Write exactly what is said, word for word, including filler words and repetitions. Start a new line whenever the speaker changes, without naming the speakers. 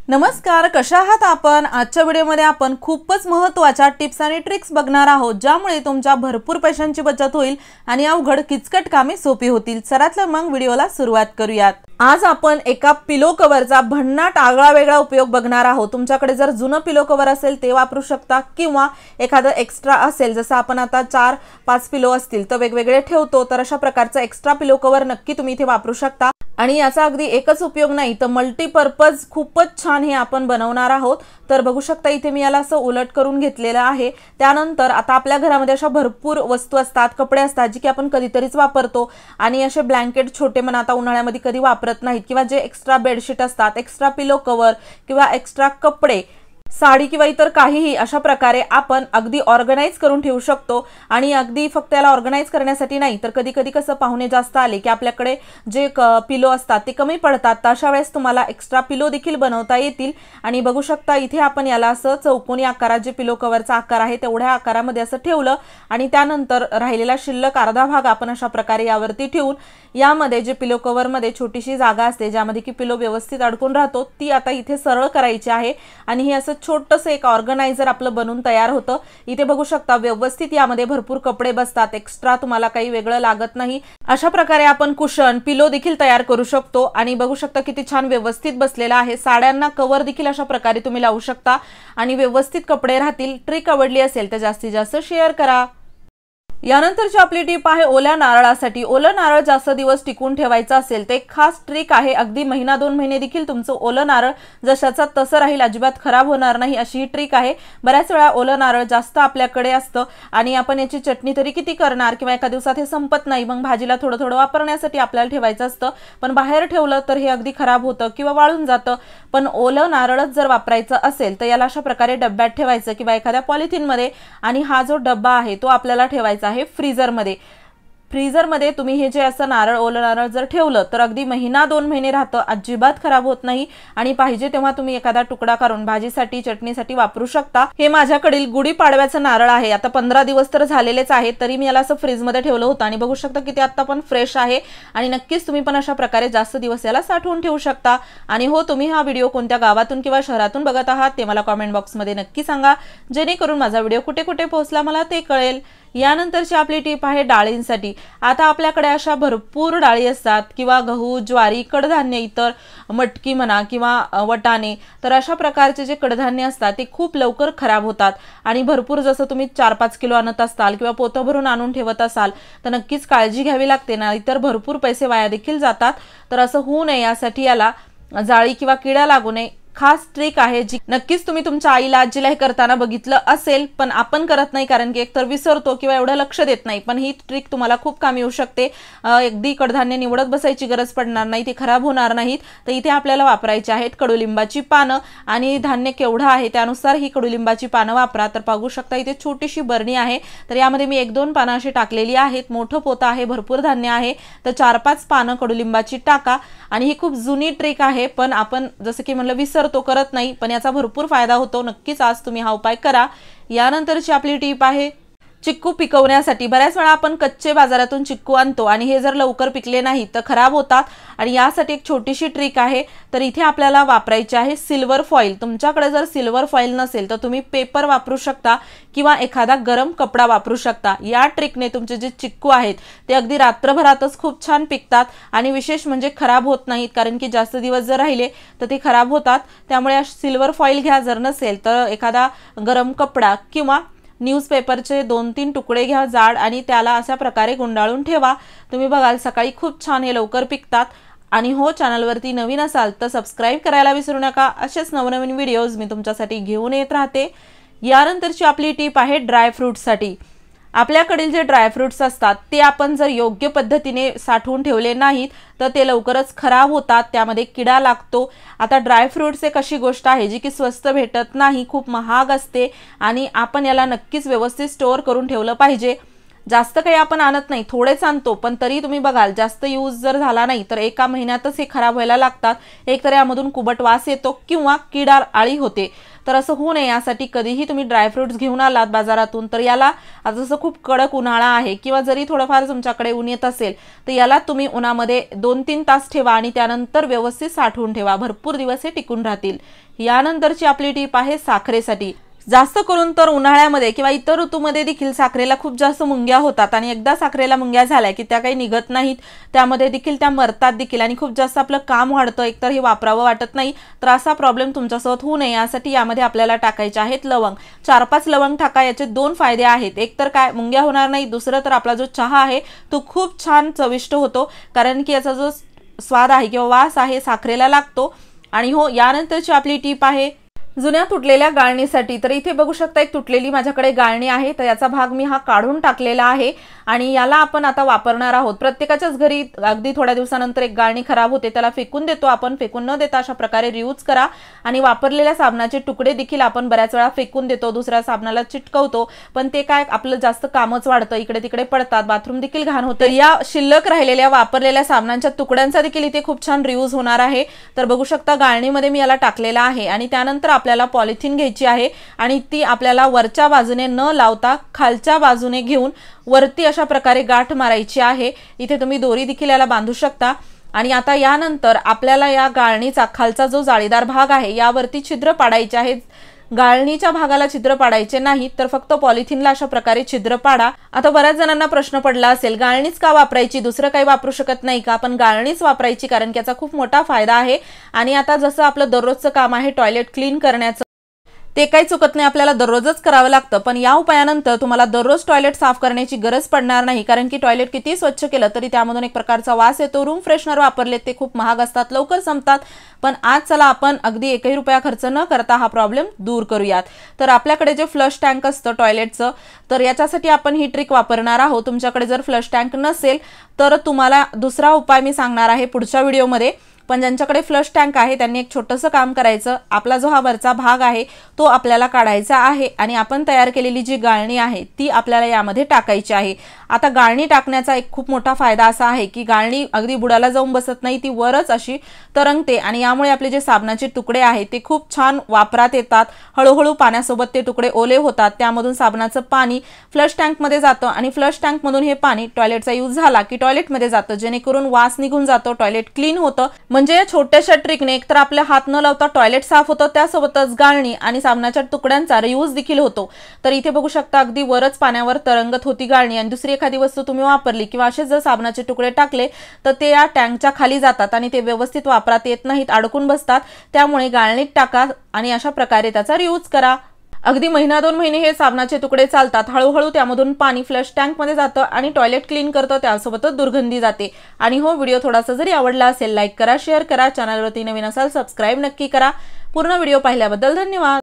नमस्कार, कशा आहात आपण? आजच्या व्हिडिओमध्ये आपण खूपच महत्त्वाच्या टिप्स आणि ट्रिक्स बघणार आहोत, ज्यामुळे तुमच्या भरपूर पैशांची बचत होईल आणि अवघड किचकट कामे सोपी होतील। चला तर मग व्हिडिओला सुरुवात करूयात। आज आपण एका पिलो कव्हरचा भन्नाट आगळा वेगळा उपयोग बघणार आहोत। तुमच्याकडे जर जुनं पिलो कव्हर असेल ते वापरू शकता किंवा एखादं एक्स्ट्रा असेल, जसं आपण आता चार पाच पिलो असतील तर वेगवेगळे ठेवतो, तर अशा प्रकारचा एक्स्ट्रा पिलो कव्हर नक्की तुम्ही इथे वापरू शकता। आणि याचा अगदी एकच उपयोग नाही तर मल्टीपर्पज खूपच छान हे आपण बनवणार आहोत। तर बघू शकता इथे मी याला असं उलट करून घेतलेलं आहे। त्यानंतर आता आपल्या घरामध्ये अशा भरपूर वस्तू असतात, कपडे असतात जी की आपण कधीतरीच वापरतो आणि असे ब्लँकेट छोटे म्हणा आता उन्हाळ्यामध्ये कधी वापरत नाहीत, किंवा जे एक्स्ट्रा बेडशीट असतात, एक्स्ट्रा पिलो कव्हर किंवा एक्स्ट्रा कपडे, साडी किंवा इतर काहीही अशा प्रकारे आपण अगदी ऑर्गनाइज करून ठेवू शकतो। आणि अगदी फक्त याला ऑर्गनाइज करण्यासाठी नाही तर कधी कधी कसं पाहुणे जास्त आले की आपल्याकडे जे पिलो असतात ते कमी पडतात, तर अशा वेळेस तुम्हाला एक्स्ट्रा पिलो देखील बनवता येतील। आणि बघू शकता इथे आपण याला असं चौकोनी आकारात जे पिलो कव्हरचा आकार आहे तेवढ्या आकारामध्ये असं ठेवलं आणि त्यानंतर राहिलेला शिल्लक अर्धा भाग आपण अशा प्रकारे यावरती ठेवून यामध्ये जे पिलो कव्हर मध्ये छोटीशी जागा असते ज्यामध्ये की पिलो व्यवस्थित अडकून राहतो ती आता इथे सरळ करायची आहे आणि हे असं छोटंसं एक ऑर्गनायझर आपलं बनून तयार होतं। इथे बघू शकता व्यवस्थित यामध्ये भरपूर कपडे बसतात, एक्स्ट्रा तुम्हाला काही वेगळं लागत नाही। अशा प्रकारे आपण कुशन पिलो देखील तयार करू शकतो आणि बघू शकता किती छान व्यवस्थित बसलेला आहे। साड्यांना कव्हर देखील अशा प्रकारे तुम्ही लावू शकता आणि व्यवस्थित कपडे राहतील। ट्रिक आवडली असेल तर जास्तीत जास्त शेअर करा। यानंतरची आपली टिप आहे ओल्या नारळासाठी। ओलं नारळ जास्त दिवस टिकून ठेवायचं असेल तर एक खास ट्रिक आहे, अगदी महिना दोन महिने देखील तुमचं ओलं नारळ जशाचा तसं राहील, अजिबात खराब होणार नाही अशी ही ट्रिक आहे। बऱ्याच वेळा ओलं नारळ जास्त आपल्याकडे असतं आणि आपण याची चटणी तरी किती करणार किंवा एका दिवसात हे संपत नाही, मग भाजीला थोडं थोडं वापरण्यासाठी आपल्याला ठेवायचं असतं, पण बाहेर ठेवलं तर हे अगदी खराब होतं किंवा वाळून जातं। पण ओलं नारळच जर वापरायचं असेल तर याला अशा प्रकारे डब्यात ठेवायचं किंवा एखाद्या पॉलिथिन मध्ये, आणि हा जो डब्बा आहे तो आपल्याला ठेवायचा आहे फ्रीजर मध्ये। फ्रीजर मध्ये तुम्ही हे जे असं नारळ ओलं नारळ जर ठेवलं तर अगदी महिना दोन महिने राहतं, अजिबात खराब होत नाही आणि पाहिजे तेव्हा तुम्ही एखादा तुकडा काढून भाजीसाठी चटणीसाठी वापरू शकता। हे माझ्याकडील गुढीपाडव्याचं नारळ आहे, आता पंधरा दिवस तर झालेलेच आहेत, तरी मी याला असं फ्रीज मध्ये ठेवलं होतं आणि बघू शकता की ते आता पण फ्रेश आहे। आणि नक्कीच तुम्ही पण अशा प्रकारे जास्त दिवस याला साठवून ठेवू शकता। आणि हो, तुम्ही हा व्हिडिओ कोणत्या गावातून किंवा शहरातून बघत आहात ते मला कमेंट बॉक्स मध्ये नक्की सांगा, जेणेकरून माझा व्हिडिओ कुठे कुठे पोहोचला मला ते कळेल। यानंतरची आपली टिप आहे डाळींसाठी। आता आपल्याकडे अशा भरपूर डाळी असतात किंवा गहू, ज्वारी, कडधान्य, इतर मटकी म्हणा किंवा वटाणे, तर अशा प्रकारचे जे कडधान्य असतात ते खूप लवकर खराब होतात आणि भरपूर जसं तुम्ही चार पाच किलो आणत असाल किंवा पोतं भरून आणून ठेवत असाल तर नक्कीच काळजी घ्यावी लागते ना, इतर भरपूर पैसे वाया देखील जातात। तर असं होऊ नये यासाठी याला जाळी किंवा किडा लागू नये खास ट्रिक आहे जी नक्कीच तुम्ही तुमच्या आईला आजीला हे करताना बघितलं असेल, पण आपण करत नाही कारण की एकतर विसरतो किंवा एवढं लक्ष देत नाही, पण ही ट्रिक तुम्हाला खूप कामी येऊ शकते। अगदी कडधान्य निवडत बसायची गरज पडणार नाही, ते खराब होणार नाहीत। तर इथे आपल्याला वापरायची आहेत कडुलिंबाची पानं आणि धान्य केवढं आहे त्यानुसार ही कडुलिंबाची पानं वापरा। तर बघू शकता इथे छोटीशी बरणी आहे, तर यामध्ये मी एक दोन पानं अशी टाकलेली आहेत। मोठं पोतं आहे, भरपूर धान्य आहे, तर चार पाच पानं कडुलिंबाची टाका। आणि ही खूप जुनी ट्रिक आहे, पण आपण जसं की म्हणलं विसर तो करत नाही, पण याचा भरपूर फायदा होतो। नक्कीच आज तुम्ही हा उपाय करा। यानंतरची आपली टिप आहे चिक्कू पिकवण्यासाठी। बऱ्याच वेळा आपण कच्चे बाजारातून चिक्कू आणतो आणि हे जर लवकर पिकले नाही तर खराब होतात आणि यासाठी एक छोटीशी ट्रिक आहे। तर इथे आपल्याला वापरायची आहे सिल्वर फॉइल। तुमच्याकडे जर सिल्वर फॉइल नसेल तर तुम्ही पेपर वापरू शकता किंवा एखादा गरम कपडा वापरू शकता। या ट्रिकने तुमचे जे चिक्कू आहेत ते अगदी रात्रभरातच खूप छान पिकतात आणि विशेष म्हणजे खराब होत नाहीत, कारण की जास्त दिवस जर राहिले तर ते खराब होतात। त्यामुळे सिल्वर फॉइल घ्या, जर नसेल तर एखादा गरम कपडा किंवा न्यूजपेपरचे दोन तीन तुकडे घ्या जाड आणि त्याला अशा प्रकारे गुंडाळून ठेवा। तुम्ही बघाल सकाळी खूप छान हे लवकर पिकतात। आणि हो, चॅनलवरती नवीन असाल तर सबस्क्राइब करायला विसरू नका, असेच नवनवीन व्हिडिओज मी तुमच्यासाठी घेऊन येत राहते। यानंतरची आपली टिप आहे ड्रायफ्रूटसाठी। आपल्याकडील जे ड्रायफ्रूट्स असतात ते आपण जर योग्य पद्धतीने साठवून ठेवले नाहीत तर ते लवकरच खराब होतात, त्यामध्ये किडा लागतो। आता ड्रायफ्रूट्स एक अशी गोष्ट आहे जी की स्वस्त भेटत नाही, खूप महाग असते आणि आपण याला नक्कीच व्यवस्थित स्टोअर करून ठेवलं पाहिजे। जास्त काही आपण आणत नाही, थोडेच आणतो, पण तरी तुम्ही बघाल जास्त यूज जर झाला नाही तर एका महिन्यातच हे खराब व्हायला लागतात. एक तर यामधून कुबट वास येतो किंवा किडा आळी होते. तर असं होऊ नये यासाठी कधीही तुम्ही ड्रायफ्रुट्स घेऊन आलात बाजारातून तर याला, आता जसं खूप कडक उन्हाळा आहे किंवा जरी थोडंफार तुमच्याकडे ऊन येत असेल तर याला तुम्ही उन्हामध्ये दोन तीन तास ठेवा आणि त्यानंतर व्यवस्थित साठवून ठेवा. भरपूर दिवस हे टिकून राहतील. यानंतरची आपली टीप आहे साखरेसाठी. जास्त करून तर उन्हाळ्यामध्ये किंवा इतर ऋतूमध्ये देखील साखरेला खूप जास्त मुंग्या होतात आणि एकदा साखरेला मुंग्या झाल्या की त्या काही निघत नाहीत, त्यामध्ये देखील त्या मरतात देखील आणि खूप जास्त आपलं काम वाढतं. एकतर हे वापरावं वाटत नाही. तर असा प्रॉब्लेम तुमच्यासोबत होऊ नये यासाठी यामध्ये आपल्याला टाकायचे आहेत लवंग. चार पाच लवंग टाका. याचे दोन फायदे आहेत. एक तर काय, मुंग्या होणार नाही. दुसरं तर आपला जो चहा आहे तो खूप छान चविष्ट होतो, कारण की याचा जो स्वाद आहे किंवा वास आहे साखरेला लागतो. आणि हो, यानंतरची आपली टीप आहे जुन्या तुटलेल्या गाळणीसाठी. तर इथे बघू शकता एक तुटलेली माझ्याकडे गाळणी आहे. तर याचा भाग मी हा काढून टाकलेला आहे आणि याला आपण आता वापरणार आहोत. प्रत्येकाच्याच घरी अगदी थोड्या दिवसानंतर एक गाळणी खराब होते, त्याला फेकून देतो आपण. फेकून न देता अशा प्रकारे रियूज करा. आणि वापरलेल्या साबणाचे तुकडे देखील आपण बऱ्याच वेळा फेकून देतो, दुसऱ्या साबणाला चिटकवतो, पण ते काय आपलं जास्त कामच वाढतं, इकडे तिकडे पडतात, बाथरूम देखील घाण होतं. या शिल्लक राहिलेल्या वापरलेल्या साबणांच्या तुकड्यांचा देखील इथे खूप छान रियूज होणार आहे. तर बघू शकता गाळणीमध्ये मी याला टाकलेला आहे आणि त्यानंतर आपल्याला पॉलिथिन घ्यायची आहे आणि ती आपल्याला वरच्या बाजूने न लावता खालच्या बाजूने घेऊन वरती अशा प्रकारे गाठ मारायची आहे. इथे तुम्ही दोरी देखील याला बांधू शकता. आणि आता यानंतर आपल्याला या गाळणीचा खालचा जो जाळीदार भाग आहे यावरती छिद्र पाडायचे आहे. गाळणीच्या भागाला छिद्र पाडायचे नाही, तर फक्त पॉलिथिनला अशा प्रकारे छिद्र पाडा. आता बऱ्याच जणांना प्रश्न पडला असेल, गाळणीच का वापरायची, दुसरं काही वापरू शकत नाही का? पण गाळणीच वापरायची कारण की याचा खूप मोठा फायदा आहे. आणि आता जसं आपलं दररोजचं काम आहे टॉयलेट क्लीन करण्याचं, ते काही चुकत नाही, आपल्याला दररोजच करावं लागतं. पण या उपायानंतर तुम्हाला दररोज टॉयलेट साफ करण्याची गरज पडणार नाही, कारण की टॉयलेट किती स्वच्छ केलं तरी त्यामधून एक प्रकारचा वास येतो. रूम फ्रेशनर वापरले ते खूप महाग असतात, लवकर संपतात. पण आज चला आपण अगदी एकही रुपया खर्च न करता हा प्रॉब्लेम दूर करूयात. तर आपल्याकडे जे फ्लश टँक असतं टॉयलेटचं, तर याच्यासाठी आपण ही ट्रिक वापरणार आहोत. तुमच्याकडे जर फ्लश टँक नसेल तर तुम्हाला दुसरा उपाय मी सांगणार आहे पुढच्या व्हिडिओमध्ये. पण ज्यांच्याकडे फ्लश टँक आहे त्यांनी एक छोटंसं काम करायचं. आपला जो हा वरचा भाग आहे तो आपल्याला काढायचा आहे आणि आपण तयार केलेली जी गाळणी आहे ती आपल्याला यामध्ये टाकायची आहे. आता गाळणी टाकण्याचा एक खूप मोठा फायदा असा आहे की गाळणी अगदी बुडाला जाऊन बसत नाही, ती वरच अशी तरंगते आणि यामुळे आपले जे साबणाचे तुकडे आहेत ते खूप छान वापरात येतात. हळूहळू पाण्यासोबत ते तुकडे ओले होतात, त्यामधून साबणाचं पाणी फ्लश टँकमध्ये जातं आणि फ्लश टँकमधून हे पाणी टॉयलेटचा यूज झाला की टॉयलेटमध्ये जातं, जेणेकरून वास निघून जातो, टॉयलेट क्लीन होतं. म्हणजे या छोट्याशा ट्रिकने एकतर आपल्या हात न लावता टॉयलेट साफ होतं, त्यासोबतच गाळणी आणि साबणाच्या तुकड्यांचा रियूज देखील होतो. तर इथे बघू शकता अगदी वरच पाण्यावर तरंगत होती गाळणी आणि दुसरी एखादी वस्तू तुम्ही वापरली किंवा असेच जर साबणाचे तुकडे टाकले तर ते या टँकच्या खाली जातात आणि ते व्यवस्थित वापरात येत नाहीत, अडकून बसतात. त्यामुळे गाळणीत टाका आणि अशा प्रकारे त्याचा रियूज करा. अगदी महिना दोन महिने हे साबणाचे तुकडे चालतात. हळूहळू त्यामधून पाणी फ्लश टँकमध्ये जातं आणि टॉयलेट क्लीन करतं, त्यासोबतच दुर्गंधी जाते. आणि हो, व्हिडिओ थोडासा जरी आवडला असेल लाईक करा, शेअर करा, चॅनलवरती नवीन असाल सबस्क्राईब नक्की करा. पूर्ण व्हिडिओ पाहिल्याबद्दल धन्यवाद.